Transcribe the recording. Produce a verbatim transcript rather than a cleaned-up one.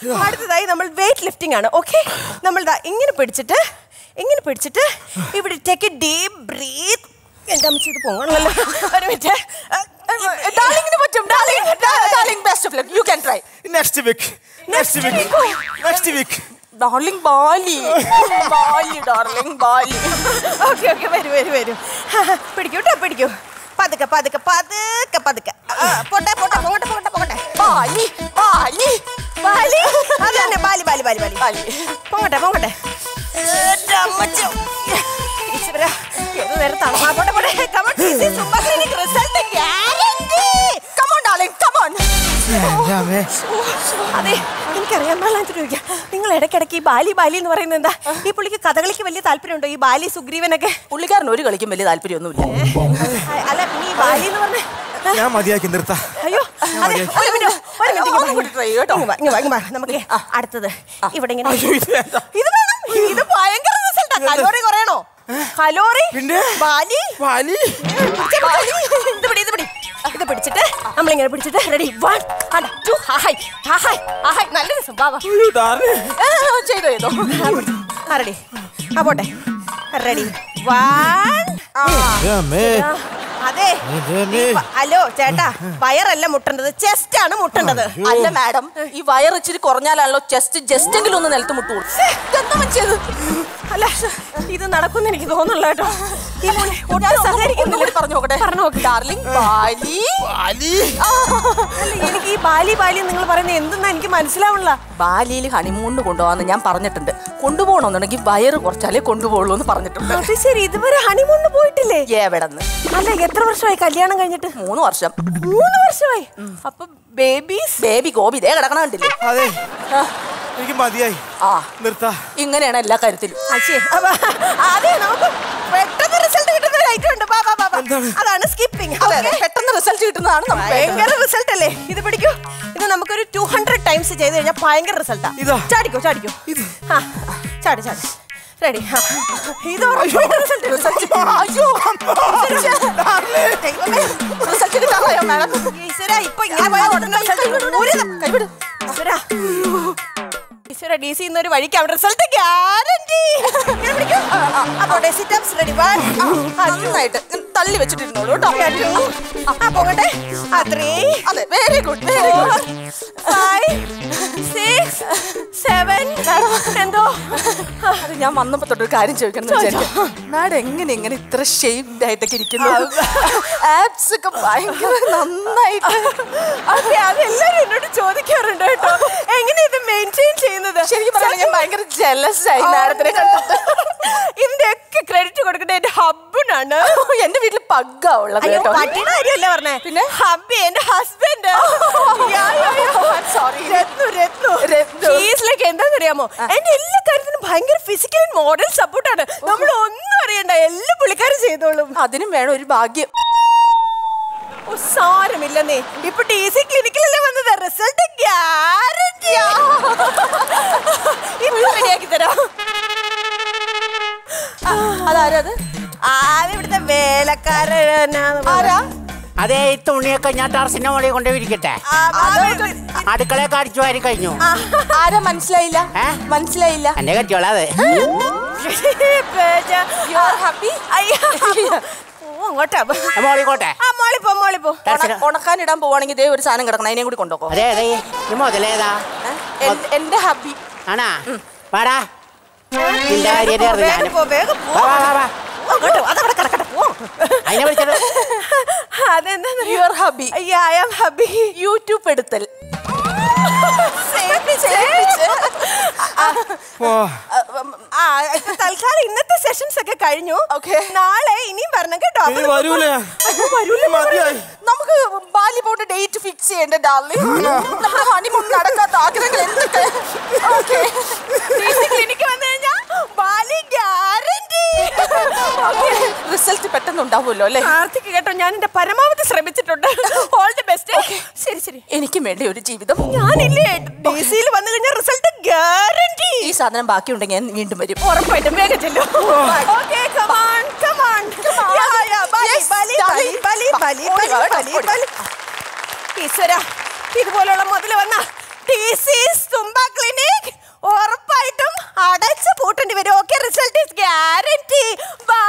അടുത്തതായി നമ്മൾ weight lifting ആണ്. ഓക്കെ, നമ്മൾ ഇങ്ങനെ പിടിച്ചിട്ട് ഇങ്ങനെ പിടിച്ചിട്ട് ഇവിടെ ടേക്ക് എ ഡീപ് ബ്രീത്ത്. എന്റെ അമ്മ ചെയ്ത് പോകണമല്ലോ. ഒരു മിനിറ്റ്. ഡാർലിങ്ങിന് പറ്റും. Darling best of luck. You can try. Next week next week next week darling Bali Bali darling Bali. Okay okay വരൂ വരൂ വരൂ. പിടിക്കൂ കേട്ടോ, പിടിക്കൂ. പതുക്കെ പതുക്കെ പതുക്കെ പതുക്കെ. പോട്ടെ പോട്ടെ പോട്ടെ പോട്ടെ പോട്ടെ. ബാലി ബാലി ബാലി അത് തന്നെ. Bali Bali Bali Bali Bali പോകട്ടെ പോകട്ടെ. ഏത് നേരത്താണ്? ആ പോട്ടെ പോട്ടെ. Come on super clinic result guarantee. Come on darling come on. അതെ, എനിക്കറിയാൻ പാടില്ലാത്ത ചോദിക്കാം. നിങ്ങൾ ഇടയ്ക്കിടയ്ക്ക് ഈ ബാലി ബാലി എന്ന് പറയുന്നത് എന്താ? ഈ പുള്ളിക്ക് കഥകളിക്ക് വലിയ താല്പര്യമുണ്ടോ? ഈ ബാലി സുഗ്രീവനൊക്കെ? പുള്ളിക്കാരൻ ഒരു കളിക്കും വലിയ താല്പര്യമൊന്നുമില്ല. അല്ല പിന്നെ ഈ ബാലി എന്ന് പറഞ്ഞ ഞാൻ മതിയാക്കി നിർത്താം. അയ്യോ നമുക്ക് അടുത്തത് ഇവിടെ ഇങ്ങനെ. ഇത് വേണം. ഇത് ഭയങ്കര റിസൾട്ടാ. കലോറി കുറയണോ? Calorie Bali Bali. ഇത് പിടി ഇത് പിടി. ഇത് പിടിച്ചിട്ട് നമ്മളിങ്ങനെ പിടിച്ചിട്ട് ready. One two hi hi hi. നല്ല രസം. ബാബാ ചെയ്തോ ചെയ്തോ. ആ റെഡി. ആ പോട്ടെ. റെഡി. വൺ. അതെ. ഹലോ ചേട്ടാ, വയറല്ല മുട്ടേണ്ടത്, ചെസ്റ്റ് ആണ് മുട്ടേണ്ടത്. അല്ല മാഡം, ഈ വയർ ഇച്ചിരി കുറഞ്ഞാലാണല്ലോ ചെസ്റ്റ് ജസ്റ്റ് എങ്കിലും ഒന്ന് നിലത്ത് മുട്ടു. എന്താ ചെയ്ത്? അല്ല ഇത് നടക്കുമെന്ന് എനിക്ക് തോന്നുന്നില്ല കേട്ടോ. എനിക്ക് ഈ ബാലി ബാലി നിങ്ങൾ പറയുന്നത് എന്തെന്നാ എനിക്ക് മനസ്സിലാവണില്ല. ബാലിയിൽ ഹണിമൂണിന് കൊണ്ടുപോകാന്ന് ഞാൻ പറഞ്ഞിട്ടുണ്ട്. കൊണ്ടുപോകണമെന്നുണ്ടെങ്കിൽ വയറ് കുറച്ചാലേ കൊണ്ടുപോകുള്ളൂ എന്ന് പറഞ്ഞിട്ടുണ്ട്. അത് ശരി, ഇതുവരെ ഹണിമൂണിന് പോയിട്ടില്ലേ? എവിടെന്ന്? അല്ല എത്ര വർഷമായി കല്യാണം കഴിഞ്ഞിട്ട്? മൂന്ന് വർഷം. മൂന്ന് വർഷമായി. അപ്പൊ ബേബീസ് ബേബി ഗോപി ഇതേ കിടക്കണ കണ്ടില്ലേ? അതെ, എനിക്ക് മതിയായി. ആ നിർത്താ. ഇങ്ങനെയാണ് എല്ലാ കാര്യത്തിലും. അതെ, നമുക്ക് പെട്ടെന്ന് റിസൾട്ട് കിട്ടുന്ന ഒരു ഐറ്റം ഉണ്ട്. അതാണ് സ്കിപ്പിംഗ്. പെട്ടെന്ന് റിസൾട്ട് കിട്ടുന്നതാണ് ഭയങ്കര റിസൾട്ട് അല്ലേ? ഇത് പിടിക്കൂ. ഇത് നമുക്കൊരു ടു ഹൺഡ്രഡ് ടൈംസ് ചെയ്ത് കഴിഞ്ഞാൽ ഭയങ്കര റിസൾട്ടാ. ചാടിക്കോ ചാടിക്കോ. ആ ചാടി ചാടി. റെഡി. ഇത് ഇപ്പൊ ഇങ്ങനെ ഡി സി ഇന്നൊരു വഴിക്ക് അവിടെ റിസൾട്ട് ഗ്യാരണ്ടി. നന്നായിട്ട് തള്ളി വെച്ചിട്ടിരുന്നോളൂ കേട്ടോ. പോകട്ടെ. അത്രേ. അതെ, very good very good. Five six seven. എന്തോ അത് ഞാൻ വന്നപ്പോ തൊട്ടൊരു കാര്യം ചോദിക്കണം എന്ന് വിചാരിക്കാം. മാഡം എങ്ങനെ എങ്ങനെ ഇത്ര ഷേപ്ഡ് ആയിട്ടൊക്കെ ഇരിക്കുന്നു? ആപ്സ് ഒക്കെ ഭയങ്കര നന്നായിട്ട്. അതെ, അതെല്ലാരും എന്നോട് ചോദിക്കാറുണ്ട് കേട്ടോ, എങ്ങനെ ഇത് മെയിൻറ്റെയിൻ ചെയ്യുന്നത്. ശരിക്കും പറഞ്ഞാൽ ഞാൻ ഭയങ്കര ജലസ് ആയി മാഡത്തിനെ കണ്ടിട്ട്. ഇതിന്റെ ഒക്കെ ക്രെഡിറ്റ് കൊടുക്കുന്നത് എന്റെ ഹബ്ബിനാണ്. എന്റെ വീട്ടിൽ പഗ്ഗാ ഉള്ളത് കേട്ടോ. പട്ടിയുടെ കാര്യമല്ല പറഞ്ഞേ, പിന്നെ ഹബ്ബി എന്റെ ഹസ്ബൻഡ്. എന്താണെന്നറിയാമോ, എന്റെ എല്ലാ കാര്യത്തിനും ഭയങ്കര ഫിസിക്കൽ ആൻഡ് മോഡൽ സപ്പോർട്ടാണ്. നമ്മൾ ഒന്നും അറിയണ്ട, എല്ലാ പുള്ളിക്കാരും ചെയ്തോളും. അതിനും വേണം ഒരു ഭാഗ്യം. സാരമില്ലെന്നേ, ഇപ്പൊ ടി സി ക്ലിനിക്കിലല്ലേ വന്നത്. റിസൾട്ട് ഗ്യാരണ്ടിയാ. ഇപ്പൊ റെഡിയാക്കി തരാം. അതാരത്? ആരിവിടുത്തെ വേലക്കാരനാ? അതെ, ഈ തുണിയൊക്കെ ഞാൻ ടെറസിന്റെ മുകളിൽ കൊണ്ടുപോയിരിക്കട്ടെ. അടുക്കളയൊക്കെ അടിച്ചു വാരി കഴിഞ്ഞു. ആരാ? മനസ്സിലായില്ല മനസ്സിലായില്ല. എന്റെ കെട്ടിയോളാതെ. ഉണക്കാനിടാൻ പോവാണെങ്കിൽ ഇതേ ഒരു സാധനം കിടക്കണം, അതിനെ കൂടി കൊണ്ടുപോകോ. അതെ അതെ, മുതലേതാ? എന്റെ ഹബി ആണാ? പാടാ നിന്റെ കാര്യം. അതിനെ വിളിച്ചത് യൂട്യൂബ് എടുത്തൽ. തൽക്കാലം ഇന്നത്തെ സെഷൻസ് ഒക്കെ കഴിഞ്ഞു. നാളെ ഇനിയും വരണം കേട്ടോ. നമുക്ക് ബാലി പോയിട്ട് ഡേറ്റ് ഫിക്സ് ചെയ്യണ്ടേ ഡാർലിംഗ്? നമ്മുടെ ഹണിമൂൺ നടക്കാത്ത ആഗ്രഹങ്ങൾ എന്തൊക്കെ? ക്ലിനിക്ക് വന്നു കഴിഞ്ഞാൽ ബാലി ഗ്യാരണ്ടി. റിസൾട്ട് പെട്ടെന്ന് ഉണ്ടാവുമല്ലോ അല്ലേ? പ്രാർത്ഥിക്ക് കേട്ടോ, ഞാൻ എന്റെ പരമാവധി ശ്രമിച്ചിട്ടുണ്ട്. All the best. ശരി ശരി. എനിക്കും വേണ്ടി ഒരു ജീവിതം. ഞാനില്ലേ ഡിസിയിൽ വന്നു കഴിഞ്ഞാൽ റിസൾട്ട് ഗ്യാരണ്ടി. ഈ സാധനം ബാക്കി ഉണ്ടെങ്കിൽ ഞാൻ വീണ്ടും വരും. ഉറപ്പായിട്ടും വേഗം ചെല്ലും. Okay, come on come on. Yeah yeah Bali Bali Bali Bali Bali Bali. ഈശ്വരാ, ഇതുപോലുള്ള മുതൽ വന്ന This is Tumba Clinic. ഉറപ്പായിട്ടും അടച്ചു പൂട്ടേണ്ടി വരും. Okay, result is guarantee.